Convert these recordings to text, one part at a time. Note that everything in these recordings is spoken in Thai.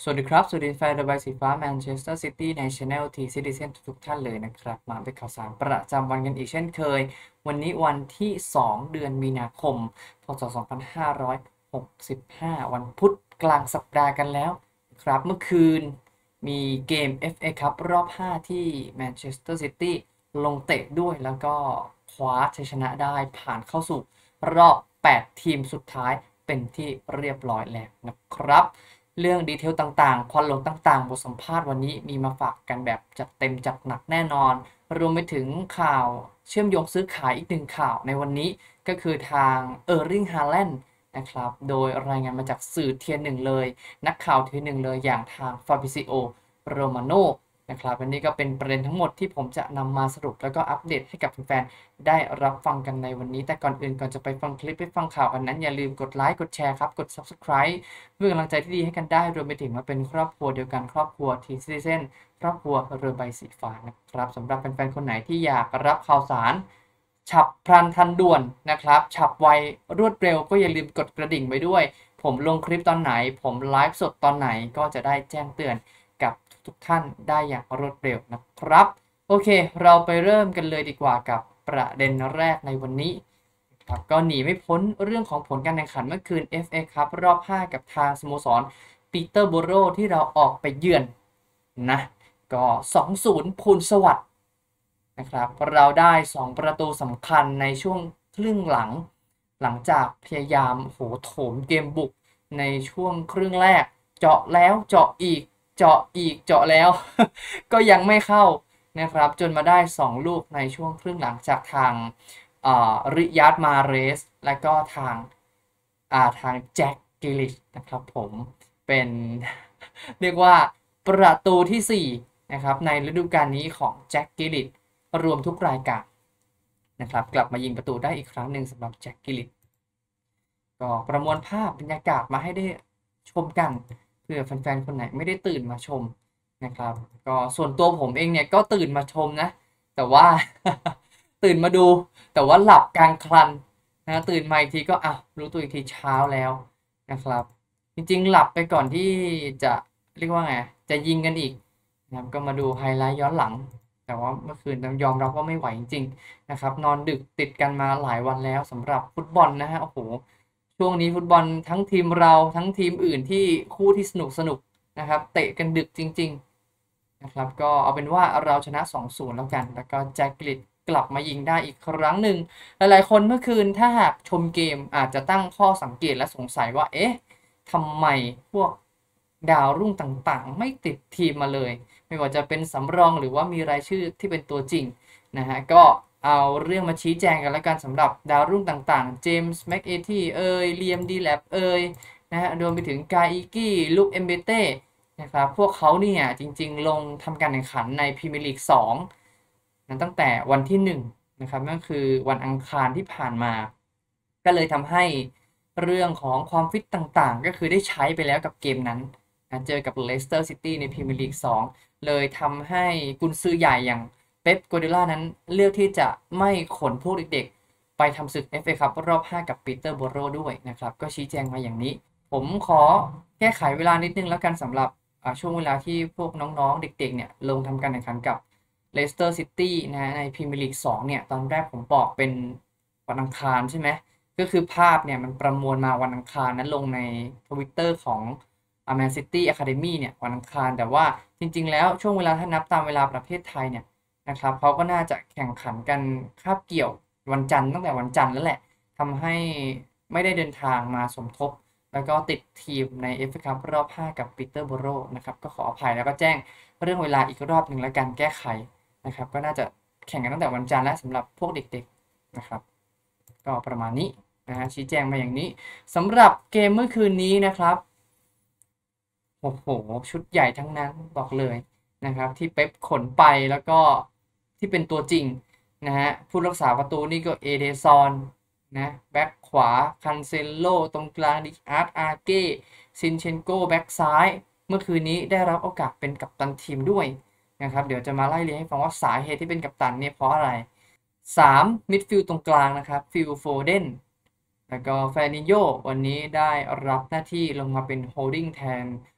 สวัสดีครับสวัสดีแฟนเดอะใบสีฟ้าแมนเชสเตอร์ซิตี้ในช anel ทีซิติเซนทุกท่านเลยนะครับมาเป็นข่าวสารประจำวันกันอีกเช่นเคยวันนี้วันที่2เดือนมีนาคมพศ2565วันพุธกลางสัปดาห์กันแล้วครับเมื่อคืนมีเกม FA คัพรอบ5ที่แมนเชสเตอร์ซิตี้ลงเตะด้วยแล้วก็คว้าชัยชนะได้ผ่านเข้าสู่รอบ8ทีมสุดท้ายเป็นที่เรียบร้อยแล้วนะครับ เรื่องดีเทลต่างๆควันหลงต่างๆบทสัมภาษณ์วันนี้มีมาฝากกันแบบจัดเต็มจัดหนักแน่นอน รวมไปถึงข่าวเชื่อมโยงซื้อขายอีกหนึ่งข่าวในวันนี้ก็คือทางริงฮาแลนด์นะครับ โดยรายงานมาจากสื่อเทียนหนึ่งเลย นักข่าวเทียนหนึ่งเลยอย่างทางฟาบิซิโอโรมาโนนะครับวันนี้ก็เป็นประเด็นทั้งหมดที่ผมจะนำมาสรุปแล้วก็อัปเดตให้กับแฟนๆได้รับฟังกันในวันนี้แต่ก่อนอื่นก่อนจะไปฟังคลิปไปฟังข่าวกันนั้นอย่าลืมกดไลค์กดแชร์ครับกด Subscribe เพื่อกำลังใจที่ดีให้กันได้รวมไปถึงมาเป็นครอบครัวเดียวกันครอบครัวทีซิติเซนครอบครัวเรือใบสีฟ้านะครับสำหรับแฟนๆคนไหนที่อยากรับข่าวสารฉับพลันทันด่วนนะครับฉับไวรวดเร็วก็อย่าลืมกดกระดิ่งไว้ด้วยผมลงคลิปตอนไหนผมไลฟ์สดตอนไหนก็จะได้แจ้งเตือนกับทุกท่านได้อย่างรวดเร็วนะครับโอเคเราไปเริ่มกันเลยดีกว่ากับประเด็นแรกในวันนี้ครับก็หนีไม่พ้นเรื่องของผลการแข่งขันเมื่อคืน FA ครับรอบ5กับทางสโมสรปีเตอร์โบโรที่เราออกไปเยือนนะก็ 2-0 พูนสวัสด์นะครับเราได้ 2 ประตูสำคัญในช่วงครึ่งหลังหลังจากพยายามโหโถมเกมบุกในช่วงครึ่งแรกเจาะแล้วเจาะอีกเจาะอีกเจาะแล้ว ก็ยังไม่เข้านะครับจนมาได้ 2 ลูกในช่วงครึ่งหลังจากทางริยาดมาเรสและก็ทางแจ็คกิลิชนะครับผมเป็น เรียกว่าประตูที่4นะครับในฤดูกาลนี้ของแจ็คกิลิชรวมทุกรายการนะครับกลับมายิงประตูได้อีกครั้งหนึ่งสำหรับแจ็คกิลิชก็ประมวลภาพบรรยากาศมาให้ได้ชมกันเพื่อแฟนๆคนไหนไม่ได้ตื่นมาชมนะครับก็ส่วนตัวผมเองเนี่ยก็ตื่นมาชมนะแต่ว่า ตื่นมาดูแต่ว่าหลับกลางคันนะตื่นมาอีกทีก็รู้ตัวอีกทีเช้าแล้วนะครับจริงๆหลับไปก่อนที่จะเรียกว่าไงจะยิงกันอีกนะครับก็มาดูไฮไลท์ย้อนหลังแต่ว่าเมื่อคืนต้องยอมรับว่าไม่ไหวจริงๆนะครับนอนดึกติดกันมาหลายวันแล้วสำหรับฟุตบอลนะฮะโอ้โหช่วงนี้ฟุตบอลทั้งทีมเราทั้งทีมอื่นที่คู่ที่สนุกนะครับเตะกันดึกจริงๆนะครับก็เอาเป็นว่าเราชนะ 2-0 แล้วกันแล้วก็แจ็คกริดกลับมายิงได้อีกครั้งหนึ่งหลายๆคนเมื่อคืนถ้าหากชมเกมอาจจะตั้งข้อสังเกตและสงสัยว่าเอ๊ะทำไมพวกดาวรุ่งต่างๆไม่ติดทีมมาเลยไม่ว่าจะเป็นสำรองหรือว่ามีรายชื่อที่เป็นตัวจริงนะฮะก็เอาเรื่องมาชี้แจงกันแล้วกันสำหรับดาวรุ่งต่างๆเจมส์แม็กเอทีเลียมดีแลบนะฮะรวมไปถึงกาอิกี้ลูกเอมเบเต้นะครับพวกเขาเนี่ยจริงๆลงทำการแข่งขันในพรีเมียร์ลีก2นั้นตั้งแต่วันที่1นะครับนั่นคือวันอังคารที่ผ่านมาก็เลยทำให้เรื่องของความฟิตต่างๆก็คือได้ใช้ไปแล้วกับเกมนั้นนะเจอกับเลสเตอร์ซิตี้ในพรีเมียร์ลีก2เลยทำให้กุนซือใหญ่อย่างเป๊ป กัวร์ดิโอลานั้นเลือกที่จะไม่ขนพวกเด็กๆไปทำศึก FA คัพรอบ5กับปีเตอร์โบโรด้วยนะครับก็ชี้แจงมาอย่างนี้ผมขอแก้ไขเวลานิดนึงแล้วกันสำหรับช่วงเวลาที่พวกน้องๆเด็กๆเนี่ยลงทำการแข่งขันกับเลสเตอร์ซิตี้นะในพรีเมียร์ลีก2เนี่ยตอนแรกผมบอกเป็นวันอังคารใช่ไหมก็คือภาพเนี่ยมันประมวลมาวันอังคารนั้นลงใน Twitter ของแมนซิตี้อะคาเดมี่เนี่ยวันอังคารแต่ว่าจริงๆแล้วช่วงเวลาถ้านับตามเวลาประเทศไทยเนี่ยนะครับเขาก็น่าจะแข่งขันกันคาบเกี่ยววันจันทร์ตั้งแต่วันจันทร์แล้วแหละทำให้ไม่ได้เดินทางมาสมทบแล้วก็ติดทีมใน FA คัพรอบ5กับปีเตอร์โบโรนะครับก็ขออภัยแล้วก็แจ้งเรื่องเวลาอีกรอบหนึ่งแล้วกันแก้ไขนะครับก็น่าจะแข่งกันตั้งแต่วันจันทร์และสำหรับพวกเด็กๆนะครับก็ประมาณนี้นะฮะชี้แจงมาอย่างนี้สำหรับเกมเมื่อคืนนี้นะครับโอ้โหชุดใหญ่ทั้งนั้นบอกเลยนะครับที่เป๊ปขนไปแล้วก็ที่เป็นตัวจริงนะฮะผู้รักษาประตูนี่ก็เอเดซอนนะแบ็คขวาคันเซโลตรงกลางดิอาร์ตอาเก้ซินเชนโกแบ็คซ้ายเมื่อคืนนี้ได้รับโอกาสเป็นกัปตันทีมด้วยนะครับเดี๋ยวจะมาไล่เรียงให้ฟังว่าสาเหตุที่เป็นกัปตันเนี่ยเพราะอะไร3มิดฟิลด์ตรงกลางนะครับฟิลโฟเดนแล้วก็แฟนิโยวันนี้ได้รับหน้าที่ลงมาเป็นโฮลดิ้งแทน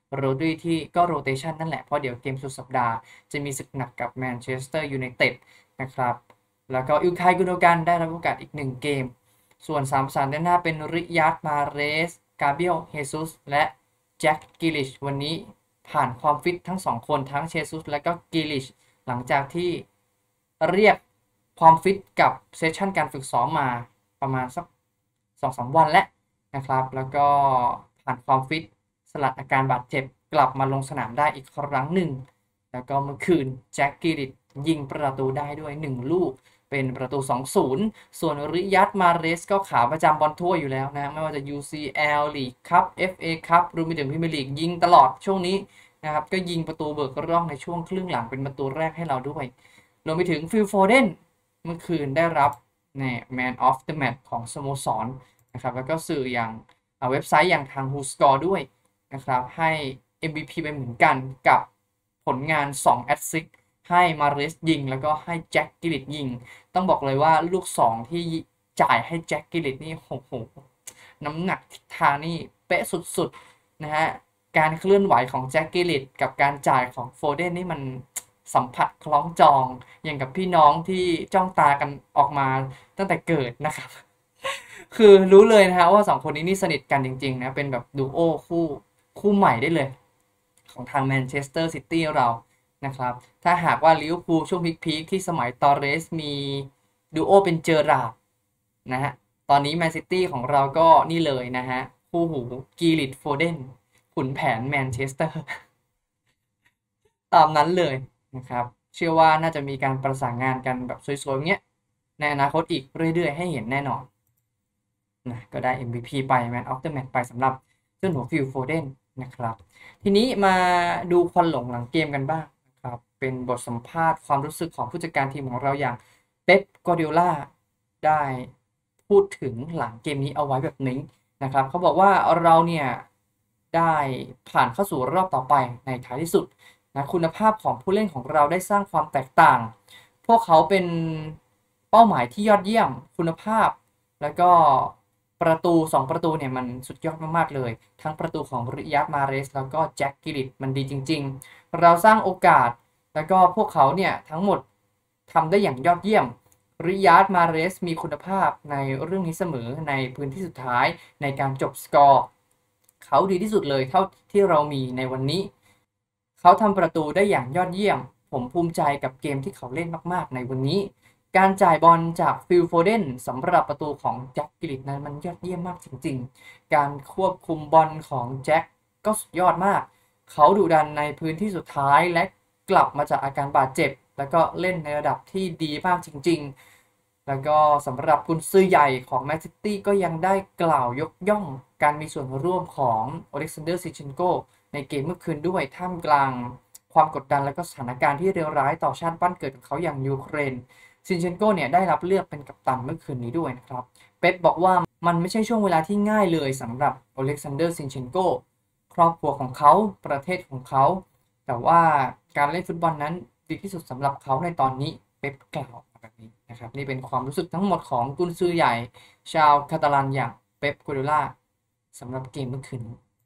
โรดรีที่ก็โรเตชันนั่นแหละเพราะเดี๋ยวเกมสุดสัปดาห์จะมีศึกหนักกับแมนเชสเตอร์ยูไนเต็ดนะครับแล้วก็อิลคายกุนโดกันได้รับโอกาสอีก1เกมส่วน3ประสานด้านหน้าเป็นริยาร์ดมาเรสกาเบรียลเฮซุสและแจ็คกิลิชวันนี้ผ่านความฟิตทั้ง2คนทั้งเชซุสและก็กิลิชหลังจากที่เรียกความฟิตกับเซสชั่นการฝึกซ้อมมาประมาณสัก 2-3 วันแล้วนะครับแล้วก็ผ่านความฟิตสลัดอาการบาดเจ็บกลับมาลงสนามได้อีกครั้งหนึ่งแล้วก็เมื่อคืนแจ็คกิลิชยิงประตูได้ด้วย1ลูกเป็นประตู 2-0 ส่วนริยัตมาเรสก็ขาประจำบอลถ้วยอยู่แล้วนะไม่ว่าจะ UCL ลีกคัพ FA คัพรวมไปถึงพรีเมียร์ลีกยิงตลอดช่วงนี้นะครับก็ยิงประตูเบิกร่องในช่วงครึ่งหลังเป็นประตูแรกให้เราด้วยรวมไปถึงฟิลโฟเดนเมื่อคืนได้รับMan of the Match ของสโมสรนะครับแล้วก็สื่ออย่างเว็บไซต์อย่างทาง WhoScore ด้วยนะครับให้ MVP ไปเหมือนกันกับผลงาน2แอสซิสต์ให้มาเรสยิงแล้วก็ให้แจ็คกิลิชยิงต้องบอกเลยว่าลูก2ที่จ่ายให้แจ็คกิลิชนี่โอ้โหน้ำหนักทิศทางนี่เป๊ะสุดๆนะฮะการเคลื่อนไหวของแจ็คกิลิชกับการจ่ายของโฟเดนนี่มันสัมผัสคล้องจองอย่างกับพี่น้องที่จ้องตากันออกมาตั้งแต่เกิดนะครับคือรู้เลยนะฮะว่า2คนนี้นี่สนิทกันจริงๆนะเป็นแบบดูโอคู่ใหม่ได้เลยของทางแมนเชสเตอร์ซิตี้เรานะครับถ้าหากว่าลิเวอร์พูลช่วงพีคๆที่สมัยตอเรสมีดูโอเป็นเจอราร์ดนะฮะตอนนี้แมนซิตี้ของเราก็นี่เลยนะฮะคู่หูกีลิชโฟเดนขุนแผนแมนเชสเตอร์ตามนั้นเลยนะครับเชื่อว่าน่าจะมีการประสานงานกันแบบสวยๆเงี้ยในอนาคตอีกเรื่อยๆให้เห็นแน่นอนนะก็ได้ MVP ไป Man of the Match ไปสำหรับเจ้าหนูฟิลโฟเดนนะครับทีนี้มาดูควันหลงหลังเกมกันบ้างนะครับเป็นบทสัมภาษณ์ความรู้สึกของผู้จัดการทีมของเราอย่างเป๊ป กวาร์ดิโอลาได้พูดถึงหลังเกมนี้เอาไว้แบบนี้นะครับเขาบอกว่าเราเนี่ยได้ผ่านเข้าสู่รอบต่อไปในท้ายที่สุดนะคุณภาพของผู้เล่นของเราได้สร้างความแตกต่างพวกเขาเป็นเป้าหมายที่ยอดเยี่ยมคุณภาพแล้วก็ประตู2ประตูเนี่ยมันสุดยอดมากๆเลยทั้งประตูของริยัตมาเรสแล้วก็แจ็คกิลิชมันดีจริงๆเราสร้างโอกาสแล้วก็พวกเขาเนี่ยทั้งหมดทำได้อย่างยอดเยี่ยมริยัตมาเรสมีคุณภาพในเรื่องนี้เสมอในพื้นที่สุดท้ายในการจบสกอร์เขาดีที่สุดเลยเท่าที่เรามีในวันนี้เขาทำประตูได้อย่างยอดเยี่ยมผมภูมิใจกับเกมที่เขาเล่นมากๆในวันนี้การจ่ายบอลจากฟิลโฟเดนสำหรับประตูของแจ็คกิลิชนั้นมันยอดเยี่ยมมากจริงๆการควบคุมบอลของแจ็คก็สุดยอดมากเขาดุดันในพื้นที่สุดท้ายและกลับมาจากอาการบาดเจ็บแล้วก็เล่นในระดับที่ดีมากจริงๆแล้วก็สำหรับกุนซือใหญ่ของแมนซิตี้ก็ยังได้กล่าวยกย่องการมีส่วนร่วมของอเล็กซานเดอร์ซินเชนโกในเกมเมื่อคืนด้วยท่ามกลางความกดดันและก็สถานการณ์ที่เลวร้ายต่อชาติบ้านเกิดของเขาอย่างยูเครนซินเชนโกเนี่ยได้รับเลือกเป็นกัปตันเมื่อคืนนี้ด้วยนะครับเป๊ปบอกว่ามันไม่ใช่ช่วงเวลาที่ง่ายเลยสำหรับอเล็กซานเดอร์ซินเชนโกครอบครัวของเขาประเทศของเขาแต่ว่าการเล่นฟุตบอลนั้นดีที่สุดสำหรับเขาในตอนนี้เป๊ปกล่าวแบบนี้นะครับนี่เป็นความรู้สึกทั้งหมดของกุนซือใหญ่ชาวคาตาลันอย่างเป๊ป กวาร์ดิโอลาสำหรับเกมเมื่อคืน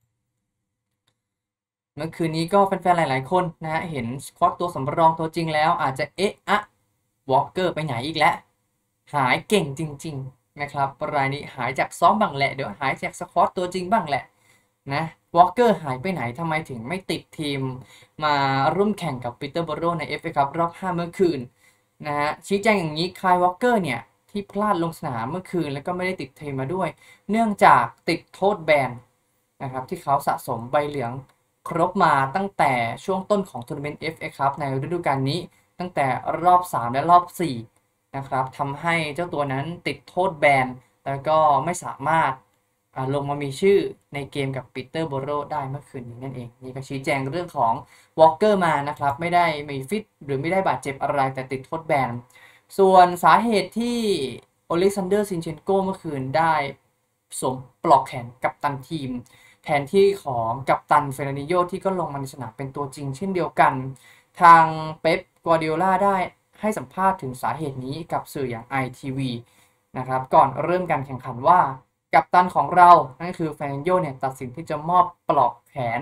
นี้ก็แฟนๆหลายๆคนนะฮะเห็นสควอตตัวสำรองตัวจริงแล้วอาจจะวอลเกอร์ไปไหนอีกแล้วหายเก่งจริงๆนะครับรายนี้หายจากซ้อมบ้างแหละเดี๋ยวหายจากสควอตตัวจริงบ้างแหละนะวอลเกอร์หายไปไหนทำไมถึงไม่ติดทีมมาร่วมแข่งกับปีเตอร์โบโรใน FA คัพรอบ5เมื่อคืนนะฮะชี้แจงอย่างนี้คายวอลเกอร์เนี่ยที่พลาดลงสนามเมื่อคืนแล้วก็ไม่ได้ติดทีมมาด้วยเนื่องจากติดโทษแบนนะครับที่เขาสะสมใบเหลืองครบมาตั้งแต่ช่วงต้นของทัวร์นาเมนต์ FA คัพในฤดูกาลนี้ตั้งแต่รอบ3และรอบ4นะครับทำให้เจ้าตัวนั้นติดโทษแบนแล้วก็ไม่สามารถลงมามีชื่อในเกมกับปีเตอร์โบโรได้เมื่อคืนนี้นั่นเองนี่ก็ชี้แจงเรื่องของวอลเกอร์มานะครับไม่ได้มีฟิตหรือไม่ได้บาดเจ็บอะไรแต่ติดโทษแบนส่วนสาเหตุที่อเล็กซานเดอร์ซินเชนโกเมื่อคืนได้สวมปลอกแขนกัปตันทีมแทนที่ของกัปตันเฟรนิโญที่ก็ลงมาในสนามเป็นตัวจริงเช่นเดียวกันทางเป๊ป กวาร์ดิโอลาได้ให้สัมภาษณ์ถึงสาเหตุนี้กับสื่ออย่าง ITV นะครับก่อนเริ่มการแข่งขันว่ากัปตันของเรานั่นคือเฟรนิโญเนี่ยตัดสินที่จะมอบปลอกแขน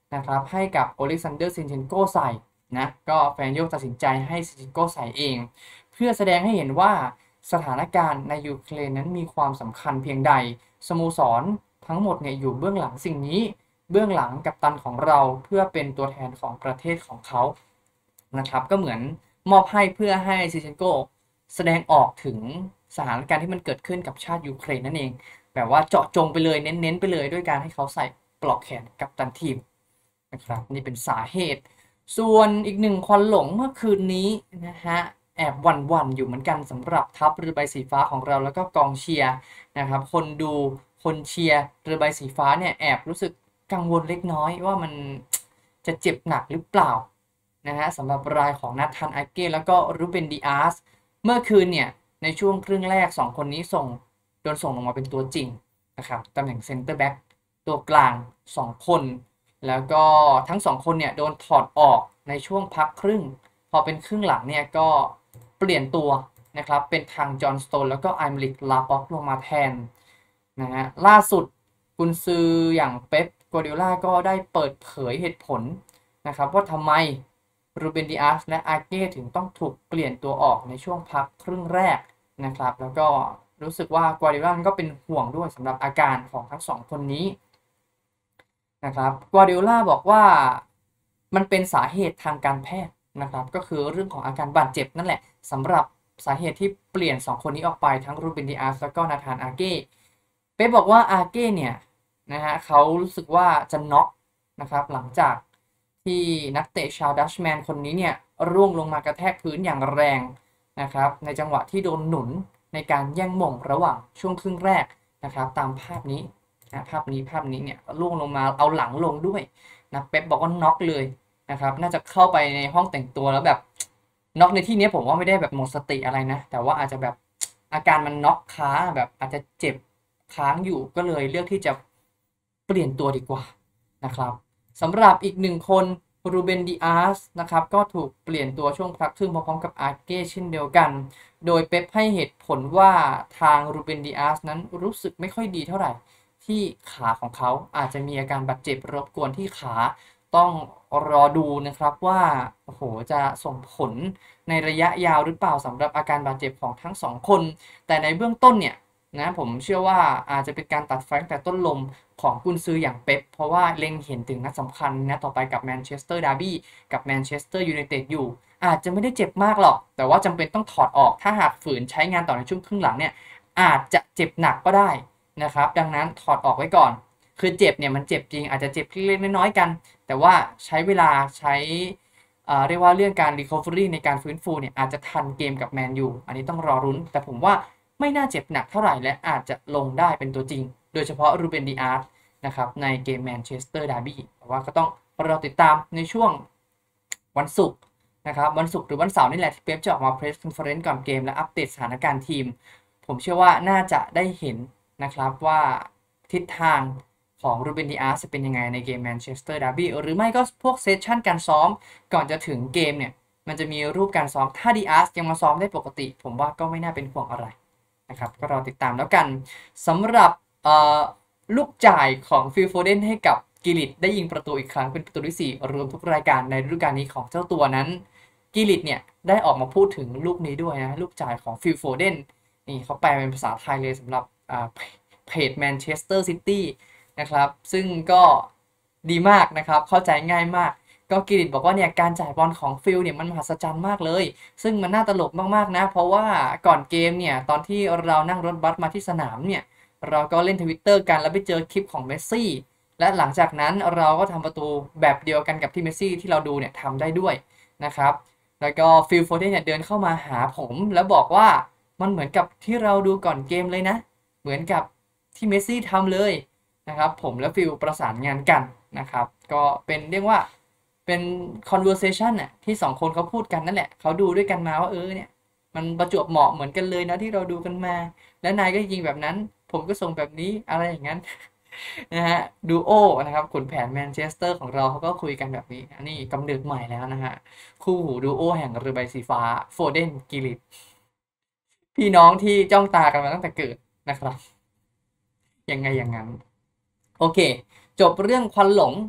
นะครับให้กับโอเล็กซานเดอร์ซินเชนโกใส่นะก็แฟนโยกตัดสินใจให้ซินเชนโกใส่เองเพื่อแสดงให้เห็นว่าสถานการณ์ในยูเครนนั้นมีความสำคัญเพียงใดสโมสรทั้งหมดเนี่ยอยู่เบื้องหลังสิ่งนี้เบื้องหลังกัปตันของเราเพื่อเป็นตัวแทนของประเทศของเขานะครับก็เหมือนมอบให้เพื่อให้ซินเชนโกแสดงออกถึงสถานการณ์ที่มันเกิดขึ้นกับชาติยูเครนนั่นเองแบบว่าเจาะจงไปเลยเน้นๆไปเลยด้วยการให้เขาใส่ปลอกแขนกัปตันทีมนะครับนี่เป็นสาเหตุส่วนอีกหนึ่งควันหลงเมื่อคืนนี้นะฮะแอบหวั่นๆอยู่เหมือนกันสำหรับทัพเรือใบสีฟ้าของเราแล้วก็กองเชียร์นะครับคนดูคนเชียร์เรือใบสีฟ้าเนี่ยแอบรู้สึกกังวลเล็กน้อยว่ามันจะเจ็บหนักหรือเปล่านะฮะสำหรับรายของนาธานอาเก้แล้วก็รูเบนดิอาสเมื่อคืนเนี่ยในช่วงครึ่งแรก2คนนี้โดนส่งลงมาเป็นตัวจริงนะครับตำแหน่งเซนเตอร์แบ็กตัวกลาง2คนแล้วก็ทั้ง2คนเนี่ยโดนถอดออกในช่วงพักครึ่งพอเป็นครึ่งหลังเนี่ยก็เปลี่ยนตัวนะครับเป็นทางจอห์นสโตนแล้วก็ไอมริกลาป็อกลงมาแทนนะฮะล่าสุดกุนซืออย่างเป๊ปกัวเดโอล่าก็ได้เปิดเผยเหตุผลนะครับว่าทำไมรูเบนดิอาสและอาเก้ถึงต้องถูกเปลี่ยนตัวออกในช่วงพักครึ่งแรกนะครับแล้วก็รู้สึกว่ากัวเดโอล่าก็เป็นห่วงด้วยสำหรับอาการของทั้งสองคนนี้นะครับกัวเดโอล่าบอกว่ามันเป็นสาเหตุทางการแพทย์นะครับก็คือเรื่องของอาการบาดเจ็บนั่นแหละสำหรับสาเหตุที่เปลี่ยน2คนนี้ออกไปทั้งรูเบนดิอาสแล้วก็นาธานอาเก้เป๊ปบอกว่าอาเก้เนี่ยนะฮะเขารู้สึกว่าจะน็อกนะครับหลังจากที่นักเตะชาวดัชแมนคนนี้เนี่ยร่วงลงมากระแทกพื้นอย่างแรงนะครับในจังหวะที่โดนหนุนในการแย่งหม่งระหว่างช่วงครึ่งแรกนะครับตามภาพนี้นะภาพนี้เนี่ยร่วงลงมาเอาหลังลงด้วยนะเป๊ปบอกว่าน็อกเลยนะครับน่าจะเข้าไปในห้องแต่งตัวแล้วแบบน็อกในที่นี้ผมว่าไม่ได้แบบหมดสติอะไรนะแต่ว่าอาจจะแบบอาการมันน็อกค้าแบบอาจจะเจ็บค้างอยู่ก็เลยเลือกที่จะเปลี่ยนตัวดีกว่านะครับสำหรับอีกหนึ่งคนรูเบนดิอาสนะครับก็ถูกเปลี่ยนตัวช่วงพักครึ่งพร้อมๆกับอาเก้เช่นเดียวกันโดยเป๊ปให้เหตุผลว่าทางรูเบนดิอาสนั้นรู้สึกไม่ค่อยดีเท่าไหร่ที่ขาของเขาอาจจะมีอาการบาดเจ็บรบกวนที่ขาต้องรอดูนะครับว่าโอ้โหจะส่งผลในระยะยาวหรือเปล่าสำหรับอาการบาดเจ็บของทั้งสองคนแต่ในเบื้องต้นเนี่ยนะผมเชื่อว่าอาจจะเป็นการตัดไฟตั้งแต่ต้นลมของกุนซืออย่างเป๊ปเพราะว่าเล็งเห็นถึงนัดสำคัญนะต่อไปกับแมนเชสเตอร์ดาร์บี้กับแมนเชสเตอร์ยูไนเต็ดอยู่อาจจะไม่ได้เจ็บมากหรอกแต่ว่าจำเป็นต้องถอดออกถ้าหากฝืนใช้งานต่อในช่วงครึ่งหลังเนี่ยอาจจะเจ็บหนักก็ได้นะครับดังนั้นถอดออกไว้ก่อนคือเจ็บเนี่ยมันเจ็บจริงอาจจะเจ็บเล็กๆน้อยๆกันแต่ว่าใช้เวลาใช้เรียกว่าเรื่องการ recovery ในการฟื้นฟูเนี่ยอาจจะทันเกมกับแมนยูอันนี้ต้องรอรุ้นแต่ผมว่าไม่น่าเจ็บหนักเท่าไหร่และอาจจะลงได้เป็นตัวจริงโดยเฉพาะรูเบนดิอาร์นะครับในเกมแมนเชสเตอร์ดาร์บี้แต่ว่าก็ต้องรอติดตามในช่วงวันศุกร์นะครับวันศุกร์หรือวันเสาร์นี่แหละที่เป๊ปจะออกมาเพรสคอนเฟอเรนซ์ก่อนเกมและอัปเดตสถานการณ์ทีมผมเชื่อว่าน่าจะได้เห็นนะครับว่าทิศทางของรูเบนดิอาร์จะเป็นยังไงในเกมแมนเชสเตอร์ดาร์บี้หรือไม่ก็พวกเซสชั่นการซ้อมก่อนจะถึงเกมเนี่ยมันจะมีรูปการซ้อมถ้าดิอาร์ยังมาซ้อมได้ปกติผมว่าก็ไม่น่าเป็นห่วงอะไรนะครับก็รอติดตามแล้วกันสำหรับลูกจ่ายของฟิลโฟเดนให้กับกิลิตได้ยิงประตูอีกครั้งเป็นประตูที่4รวมทุกรายการในฤดูกาลนี้ของเจ้าตัวนั้นกิลิตเนี่ยได้ออกมาพูดถึงลูกนี้ด้วยนะลูกจ่ายของฟิลโฟเดนนี่เขาแปลเป็นภาษาไทยเลยสำหรับเพจแมนเชสเตอร์ซิตี้นะครับซึ่งก็ดีมากนะครับเข้าใจง่ายมากก็กิลิตบอกว่าเนี่ยการจ่ายบอลของฟิลเนี่ยมันมหัศจรรย์มากเลยซึ่งมันน่าตลกมากๆนะเพราะว่าก่อนเกมเนี่ยตอนที่เรานั่งรถบัสมาที่สนามเนี่ยเราก็เล่น Twitter กันแล้วไปเจอคลิปของเมสซี่และหลังจากนั้นเราก็ทำประตูแบบเดียวกันกับที่เมสซี่ที่เราดูเนี่ยทำได้ด้วยนะครับแล้วก็ฟิลโฟเดนเนี่ยเดินเข้ามาหาผมแล้วบอกว่ามันเหมือนกับที่เราดูก่อนเกมเลยนะเหมือนกับที่เมสซี่ทำเลยนะครับผมและฟิลประสานงานกันนะครับก็เป็นเรียกว่าเป็น conversation น่ะที่2คนเขาพูดกันนั่นแหละเขาดูด้วยกันมาว่าเนี่ยมันประจวบเหมาะเหมือนกันเลยนะที่เราดูกันมาแล้วนายก็ยิงแบบนั้นผมก็ส่งแบบนี้อะไรอย่างนั้นนะฮะดูโอนะครับขุนแผนแมนเชสเตอร์ของเราเขาก็คุยกันแบบนี้นี่กำเนิดใหม่แล้วนะฮะคู่หูดูโอแห่งเรือใบสีฟ้าโฟเดนกิลิตพี่น้องที่จ้องตากันมาตั้งแต่เกิดนะครับยังไงอย่างนั้นโอเคจบเรื่องควันหลง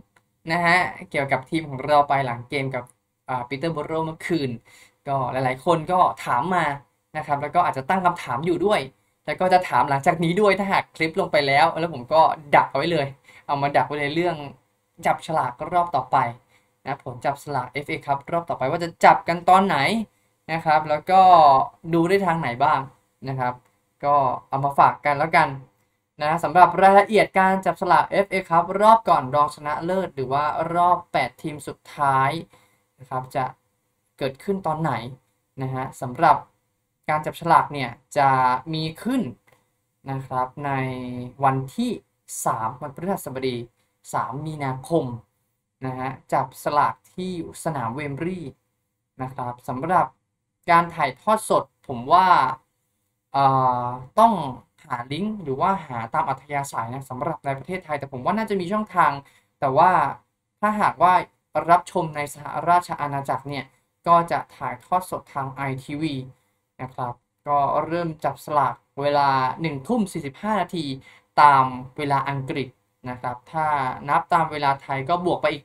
นะฮะเกี่ยวกับทีมของเราไปหลังเกมกับปีเตอร์โบโรเมื่อคืนก็หลายๆคนก็ถามมานะครับแล้วก็อาจจะตั้งคำถามอยู่ด้วยแล้วก็จะถามหลังจากนี้ด้วยถ้าหากคลิปลงไปแล้วผมก็ดักเอาไว้เลยเอามาดักไว้ในเรื่องจับฉลากรอบต่อไปนะผลจับฉลาก FA ครับรอบต่อไปว่าจะจับกันตอนไหนนะครับแล้วก็ดูได้ทางไหนบ้างนะครับก็เอามาฝากกันแล้วกันนะสำหรับรายละเอียดการจับสลาก FA ครับรอบก่อนรองชนะเลิศหรือว่ารอบ8ทีมสุดท้ายนะครับจะเกิดขึ้นตอนไหนนะฮะสำหรับการจับฉลากเนี่ยจะมีขึ้นนะครับในวันที่3วันพฤหัสบดี3มีนาคมนะฮะจับสลากที่สนามเวมบลีย์นะครับสำหรับการถ่ายทอดสดผมว่าต้องหาลิงก์หรือว่าหาตามอัธยาศัยนะสำหรับในประเทศไทยแต่ผมว่าน่าจะมีช่องทางแต่ว่าถ้าหากว่ารับชมในสหราชอาณาจักรเนี่ยก็จะถ่ายทอดสดทาง ITV นะครับก็เริ่มจับสลากเวลา1:45 นาทีตามเวลาอังกฤษนะครับถ้านับตามเวลาไทยก็บวกไปอีก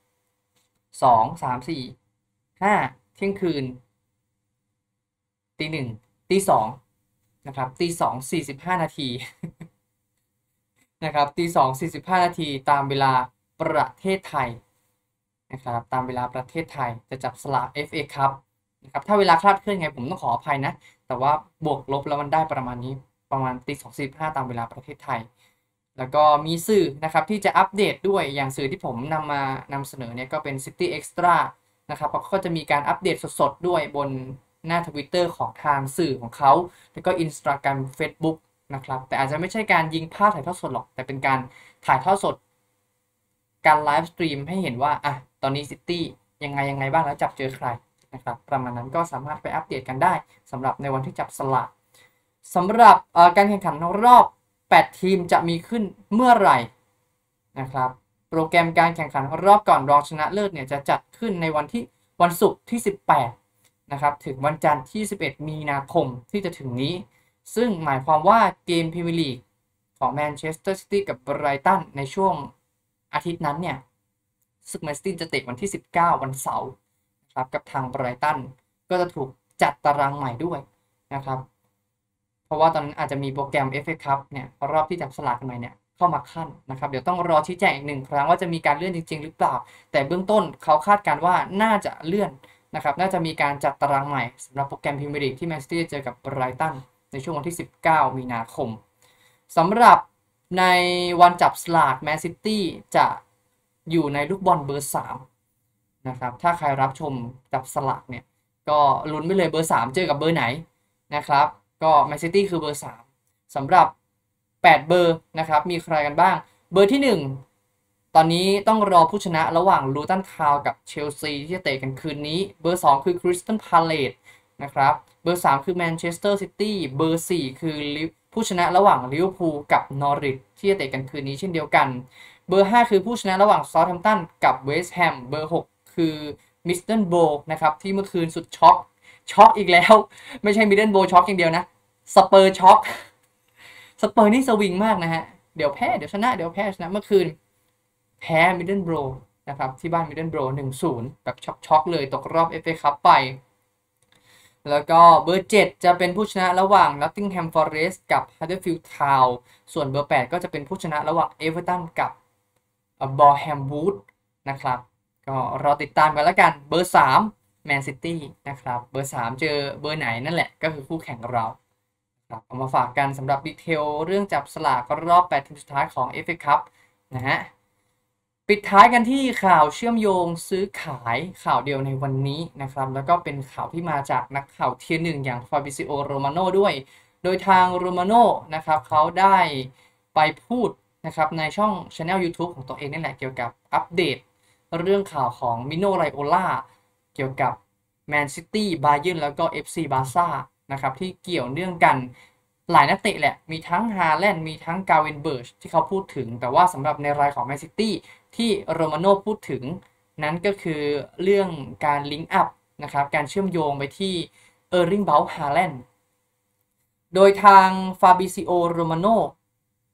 72 3 4 5เที่ยงคืนตี 1ตี 2นะครับตี 2 45 นาทีนะครับตี 2 45 นาทีตามเวลาประเทศไทยนะครับตามเวลาประเทศไทยจะจับสลาก FA ครับนะครับถ้าเวลาคลาดเคลื่อนไงผมต้องขออภัยนะแต่ว่าบวกลบแล้วมันได้ประมาณนี้ประมาณตี 2 45ตามเวลาประเทศไทยแล้วก็มีสื่อนะครับที่จะอัปเดตด้วยอย่างสื่อที่ผมนำเสนอเนี่ยก็เป็น City Extra นะครับเขาก็จะมีการอัปเดตสดๆด้วยบนหน้า Twitter ของทางสื่อของเขาแล้วก็ Instagram Facebook นะครับแต่อาจจะไม่ใช่การยิงภาพถ่ายทอดสดหรอกแต่เป็นการถ่ายทอดสดการไลฟ์สตรีมให้เห็นว่าตอนนี้ซิตี้ยังไงบ้างแล้วจับเจอใครนะครับประมาณนั้นก็สามารถไปอัปเดตกันได้สำหรับในวันที่จับสลากสำหรับการแข่งขันรอบ8ทีมจะมีขึ้นเมื่อไหร่นะครับโปรแกรมการแข่งขันรอบก่อนรองชนะเลิศเนี่ยจะจัดขึ้นในวันศุกร์ที่18นะครับถึงวันจันทร์ที่11มีนาคมที่จะถึงนี้ซึ่งหมายความว่าเกมพรีเมียร์ลีกของแมนเชสเตอร์ซิตี้กับไบรตันในช่วงอาทิตย์นั้นเนี่ยซึ่งแมนซิตี้จะเตะวันที่19วันเสาร์นะครับกับทางไบรตันก็จะถูกจัดตารางใหม่ด้วยนะครับเพราะว่าตอนนั้นอาจจะมีโปรแกรม FA Cup เนี่ยรอบที่จับสลากใหม่เนี่ยเข้ามาขั้นนะครับเดี๋ยวต้องรอชี้แจงอีก1 ครั้งว่าจะมีการเลื่อนจริงๆหรือเปล่าแต่เบื้องต้นเขาคาดการณ์ว่าน่าจะเลื่อนนะครับน่าจะมีการจัดตารางใหม่สำหรับโปรแกรมพรีเมียร์ลีกที่แมนซิตี้เจอกับไบรตันในช่วงวันที่19มีนาคมสำหรับในวันจับสลากแมนซิตี้จะอยู่ในลูกบอลเบอร์3นะครับถ้าใครรับชมจับสลากเนี่ยก็ลุ้นไปเลยเบอร์3เจอกับเบอร์ไหนนะครับก็แมนซิตี้คือเบอร์3สำหรับ8เบอร์นะครับมีใครกันบ้างเบอร์ที่1ตอนนี้ต้องรอผู้ชนะระหว่างลูตันทาวน์กับเชลซีที่จะเตะกันคืนนี้เบอร์2คือคริสตัลพาเลซนะครับเบอร์3คือแมนเชสเตอร์ซิตี้เบอร์4คือผู้ชนะระหว่างลิเวอร์พูลกับนอริทที่จะเตะกันคืนนี้เช่นเดียวกันเบอร์5คือผู้ชนะระหว่างเซาท์แฮมป์ตันกับเวสต์แฮมเบอร์6คือมิสเดิลโบนะครับที่เมื่อคืนสุดช็อกอีกแล้วไม่ใช่มิดเดิลโบช็อกอย่างเดียวนะสเปอร์ช็อกสเปอร์นี่สวิงมากนะฮะเดี๋ยวแพ้เดี๋ยวชนะเดี๋ยวแพ้ชนะเมื่อคืนแพ้มิดเดิลโบนะครับที่บ้านมิดเดิลโบ1-0แบบช็อกเลยตกรอบ FA คัพไปแล้วก็เบอร์7จะเป็นผู้ชนะระหว่าง Nottingham Forest กับ Huddersfield Town ส่วนเบอร์8ก็จะเป็นผู้ชนะระหว่าง Everton กับบอร์แฮมวูดนะครับก็รอติดตามกันแล้วกันเบอร์3แมนซิตี้นะครับเบอร์3เจอเบอร์ไหนนั่นแหละก็คือคู่แข่งเราครับเอามาฝากกันสำหรับดีเทลเรื่องจับสลากรอบ8ทีมสุดท้ายของ FA Cup นะฮะปิดท้ายกันที่ข่าวเชื่อมโยงซื้อขายข่าวเดียวในวันนี้นะครับแล้วก็เป็นข่าวที่มาจากนักข่าวเทียร์1อย่างฟาบิซิโอโรมาโนด้วยโดยทางโรมาโนนะครับเขาได้ไปพูดนะครับในช่อง Channel YouTube ของตัวเองนี่แหละเกี่ยวกับอัปเดตเรื่องข่าวของมิโนไรโอล่าเกี่ยวกับแมนซิตี้บาเยิร์นแล้วก็ FC บาร์ซ่านะครับที่เกี่ยวเนื่องกันหลายนักเตะแหละมีทั้งฮาแลนด์มีทั้งกาเวนเบิร์ชที่เขาพูดถึงแต่ว่าสำหรับในรายของแมนซิตี้ที่โรมาโนพูดถึงนั้นก็คือเรื่องการลิงก์อัพนะครับการเชื่อมโยงไปที่เออร์ลิงเบราท์ฮาแลนด์โดยทางฟาบิซิโอโรมาโน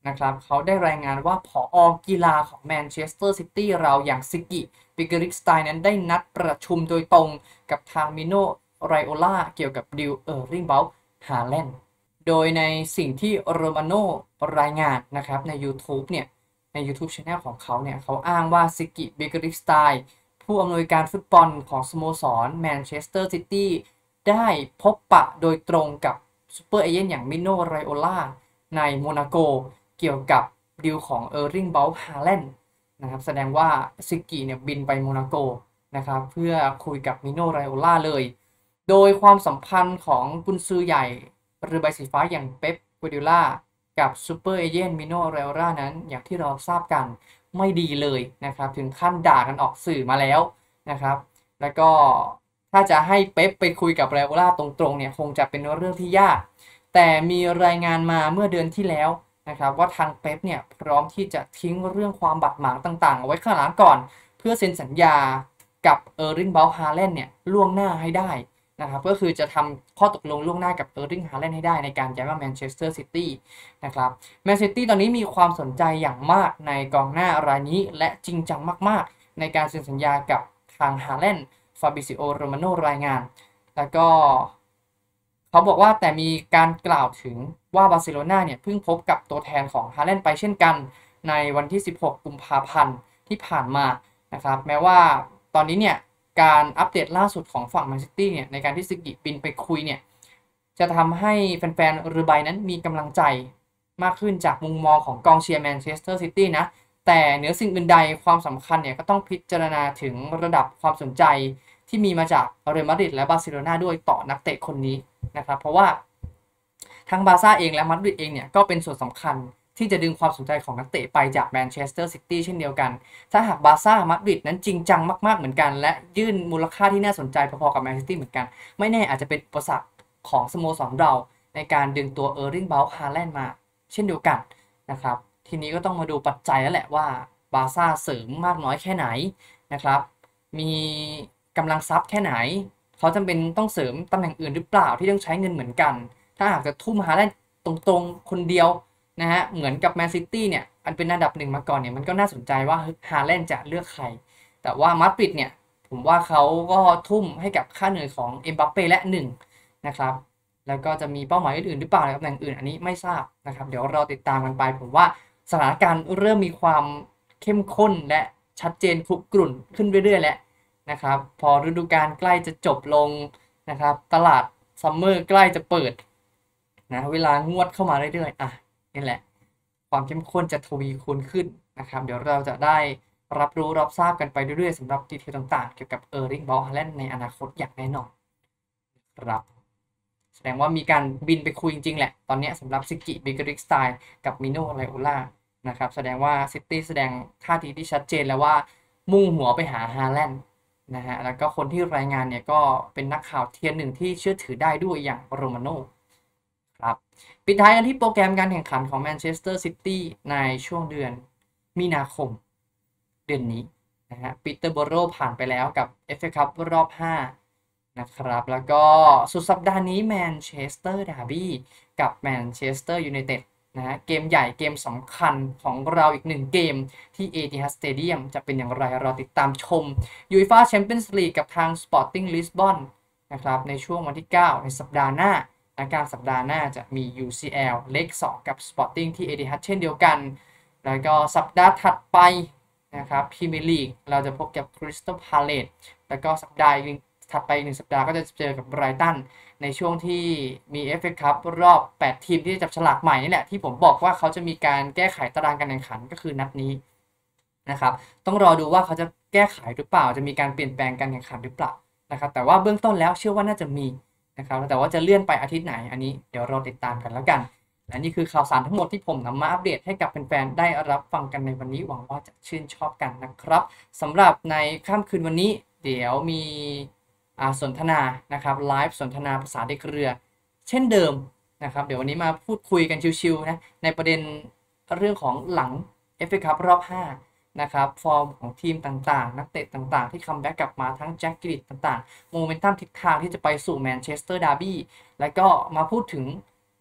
นะครับเขาได้รายงานว่าผอกีฬาของแมนเชสเตอร์ซิตี้เราอย่างซิกิปิกริกสไตน์นั้นได้นัดประชุมโดยตรงกับทางมิโนไรโอล่าเกี่ยวกับดิวริงเบลฮาแลนด์โดยในสิ่งที่โรมาโนรายงานนะครับใน YouTube เนี่ยใน YouTube Channel ของเขาเนี่ยเขาอ้างว่าซิกิปิกริกสไตน์ผู้อำนวยการฟุตบอลของสโมสรแมนเชสเตอร์ซิตี้ได้พบปะโดยตรงกับซูเปอร์เอเจนต์อย่างมิโนไรโอล่าในโมนาโกเกี่ยวกับดีลของริงเบลฮาแลนด์นะครับแสดงว่าซิกิเนี่ยบินไปโมนาโกนะครับเพื่อคุยกับมิโนไรโอล่าเลยโดยความสัมพันธ์ของกุนซือใหญ่เรือใบสีฟ้าอย่างเป๊ปกัวดิโอล่ากับซูเปอร์เอเจนต์มิโนไรโอล่านั้นอย่างที่เราทราบกันไม่ดีเลยนะครับถึงขั้นด่ากันออกสื่อมาแล้วนะครับแล้วก็ถ้าจะให้เป๊ปไปคุยกับไรโอล่าตรงๆเนี่ยคงจะเป็นเรื่องที่ยากแต่มีรายงานมาเมื่อเดือนที่แล้วนะครับว่าทางเป๊ปเนี่ยพร้อมที่จะทิ้งเรื่องความบาดหมางต่างๆเอาไว้ข้างหลังก่อนเพื่อเซ็นสัญญากับริงเบลฮาแลนด์เนี่ยล่วงหน้าให้ได้นะครับก็คือจะทำข้อตกลงล่วงหน้ากับริงฮาแลนด์ให้ได้ในการย้ายมาแมนเชสเตอร์ซิตี้นะครับแมนซิตี้ตอนนี้มีความสนใจอย่างมากในกองหน้ารายนี้และจริงจังมากๆในการเซ็นสัญญากับทางฮาแลนด์ฟาบิซิโอโรมาโนรายงานแล้วก็เขาบอกว่าแต่มีการกล่าวถึงว่าบาร์เซโลนาเนี่ยเพิ่งพบกับตัวแทนของฮาแลนด์ไปเช่นกันในวันที่ 16 กุมภาพันธ์ที่ผ่านมานะครับแม้ว่าตอนนี้เนี่ยการอัปเดตล่าสุดของฝั่งแมนซิตี้เนี่ยในการที่ซิกิบินไปคุยเนี่ยจะทำให้แฟนๆเรือใบนั้นมีกำลังใจมากขึ้นจากมุมมองของกองเชียร์แมนเชสเตอร์ซิตี้นะแต่เหนือสิ่งอื่นใดความสำคัญเนี่ยก็ต้องพิจารณาถึงระดับความสนใจที่มีมาจากเรอัลมาดริดและบาร์เซโลนาด้วยต่อนักเตะคนนี้นะครับเพราะว่าทั้งบาร์ซ่าเองและมาดริดเองเนี่ยก็เป็นส่วนสำคัญที่จะดึงความสนใจของนักเตะไปจากแมนเชสเตอร์ซิตี้เช่นเดียวกันถ้าหากบาร์ซ่ามาดริดนั้นจริงจังมากๆเหมือนกันและยื่นมูลค่าที่น่าสนใจพอๆกับแมนซิตี้เหมือนกันไม่แน่อาจจะเป็นอุปสรรคของสโมสรเราในการดึงตัวริงเบลฮาแลนด์มาเช่นเดียวกันนะครับทีนี้ก็ต้องมาดูปัจจัยแล้วแหละว่าบาร์ซ่าเสริมมากน้อยแค่ไหนนะครับมีกำลังทรัพย์แค่ไหนเขาจำเป็นต้องเสริมตำแหน่งอื่นหรือเปล่าที่ต้องใช้เงินเหมือนกันถ้าหากจะทุ่มฮาแลนด์ตรงๆคนเดียวนะฮะเหมือนกับแมนซิตี้เนี่ยอันเป็นอันดับหนึ่งมาก่อนเนี่ยมันก็น่าสนใจว่าฮาแลนด์จะเลือกใครแต่ว่ามาดริดเนี่ยผมว่าเขาก็ทุ่มให้กับค่าเหนื่อยของเอ็มบัปเป้และหนึ่งนะครับแล้วก็จะมีเป้าหมายอื่นๆหรือเปล่าในตำแหน่งอื่นอันนี้ไม่ทราบนะครับเดี๋ยวเราติดตามกันไปผมว่าสถานการณ์เริ่มมีความเข้มข้นและชัดเจนคุกรุ่นขึ้นเรื่อยๆแล้วนะครับพอฤดูกาลใกล้จะจบลงนะครับตลาดซัมเมอร์ใกล้จะเปิดนะเวลางวดเข้ามาเรื่อยๆนี่แหละความเข้มข้นจะทวีคูณขึ้นนะครับเดี๋ยวเราจะได้รับรู้รับทราบกันไปเรื่อยๆสำหรับดีเทลต่างๆเกี่ยวกับริงเบลฮาแลนด์ในอนาคตอย่างแน่นอนครับแสดงว่ามีการบินไปคุยจริงๆแหละตอนนี้สำหรับซิกิบิกริกสไตล์กับมิโนไรโอล่านะครับแสดงว่าซิตี้แสดงท่าทีที่ชัดเจนแล้วว่ามุ่งหัวไปหาฮาแลนด์นะฮะแล้วก็คนที่รายงานเนี่ยก็เป็นนักข่าวเทียร์หนึ่งที่เชื่อถือได้ด้วยอย่างโรมาโน่ครับปิดท้ายกันที่โปรแกรมการแข่งขันของแมนเชสเตอร์ซิตี้ในช่วงเดือนมีนาคมเดือนนี้นะฮะปีเตอร์โบโรผ่านไปแล้วกับ FA คัพรอบ5นะครับแล้วก็สุดสัปดาห์นี้แมนเชสเตอร์ดาร์บี้กับแมนเชสเตอร์ยูไนเต็ดนะฮะเกมใหญ่เกมสำคัญของเราอีกหนึ่งเกมที่เอติฮัดสเตเดียมจะเป็นอย่างไรเราติดตามชมยูฟ่าแชมเปี้ยนส์ลีกกับทาง Sporting Lisbon นะครับในช่วงวันที่ 9 ในสัปดาห์หน้าและการสัปดาห์หน้าจะมี UCL เลข2กับ Sporting ที่เอติฮัดเช่นเดียวกันแล้วก็สัปดาห์ถัดไปนะครับพรีเมียร์ลีกเราจะพบกับคริสตัลพาเลซแล้วก็สัปดาห์ถัดไป1สัปดาห์ก็จะเจอกับไบรตันในช่วงที่มี FA คัพรอบ8ทีมที่จะจับฉลากใหม่นี่แหละที่ผมบอกว่าเขาจะมีการแก้ไขตารางการแข่งขันก็คือนัดนี้นะครับต้องรอดูว่าเขาจะแก้ไขหรือเปล่าจะมีการเปลี่ยนแปลงการแข่งขันหรือเปล่านะครับแต่ว่าเบื้องต้นแล้วเชื่อว่าน่าจะมีนะครับแต่ว่าจะเลื่อนไปอาทิตย์ไหนอันนี้เดี๋ยวเราติดตามกันแล้วกันและนี่คือข่าวสารทั้งหมดที่ผมนำมาอัปเดตให้กับแฟนๆได้รับฟังกันในวันนี้หวังว่าจะชื่นชอบกันนะครับสำหรับในค่ำคืนวันนี้เดี๋ยวมีสนทนานะครับไลฟ์สนทนาภาษาเด็กเรือเช่นเดิมนะครับเดี๋ยววันนี้มาพูดคุยกันชิวๆนะในประเด็นเรื่องของหลัง FA คัพรอบ5นะครับฟอร์มของทีมต่างๆนักเตะต่างๆที่คัมแบ็กกลับมาทั้งแจ็คกิลิตต่างๆโมเมนตัมทิศทางที่จะไปสู่แมนเชสเตอร์ดาร์บี้แล้วก็มาพูดถึง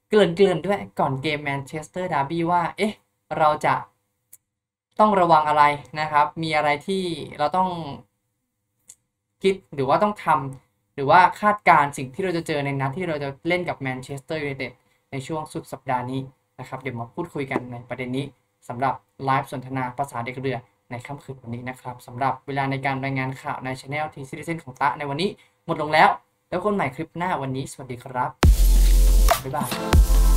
เกริ่นด้วยก่อนเกมแมนเชสเตอร์ดาร์บี้ว่าเอ๊ะเราจะต้องระวังอะไรนะครับ มีอะไรที่เราต้องคิดหรือว่าต้องทำหรือว่าคาดการณ์สิ่งที่เราจะเจอในนัดที่เราจะเล่นกับแมนเชสเตอร์ยูไนเต็ดในช่วงสุดสัปดาห์นี้นะครับเดี๋ยวมาพูดคุยกันในประเด็นนี้สำหรับไลฟ์สนทนาภาษาเด็กเรือในค่ำคืนวันนี้นะครับสำหรับเวลาในการรายงานข่าวใน Channel T Citizen ของตะในวันนี้หมดลงแล้วคนใหม่คลิปหน้าวันนี้สวัสดีครับบ๊ายบาย